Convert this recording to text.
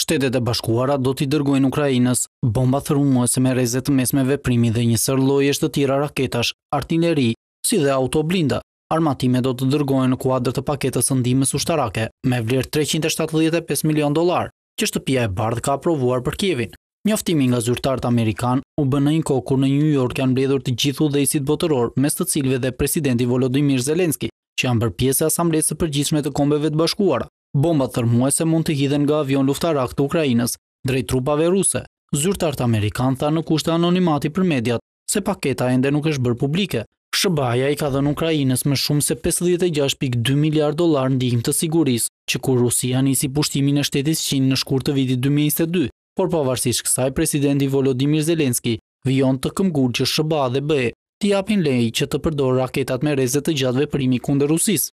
Shtetet e Bashkuara do t'i dërgojnë Ukrainës bomba thermuese me rreze të mesme veprimi dhe një sër llojesh të tjera raketash, artilleri, si dhe auto blinda. Armatime do të dërgohen në kuadër të paketës së ndihmës ushtarake me vlerë $375 milion, që shtëpia e bardhë ka aprovuar për Kievin. Njoftimi nga zyrtarët amerikan u bën në një kohë kur në New York janë mbledhur të gjithë udhëheqësit botëror, mes të cilëve dhe presidenti Volodymyr Zelensky, që janë bërë pjesë e Asamblesë së Përgjithshme të Kombeve të Bashkuara. Bombat thermuese mund të hidhen nga avion luftarak të Ukrainës drejt trupave ruse. Zyrtarët amerikanë thanë në kushte anonimati për mediat se paketa ende nuk është bërë publike. SBA-ja i ka dhënë Ukrainës më shumë se $56.2 miliard ndihmë të sigurisë, që kur Rusia nisi pushtimin e shtetit shqinë në shkurt të vitit 2022, por pavarësisht kësaj presidenti Volodymyr Zelensky vijon të këmbgul që SBA dhe BE t'i japin lejë që të përdorë raketat me rreze të gjatë veprimi kundër Rusisë.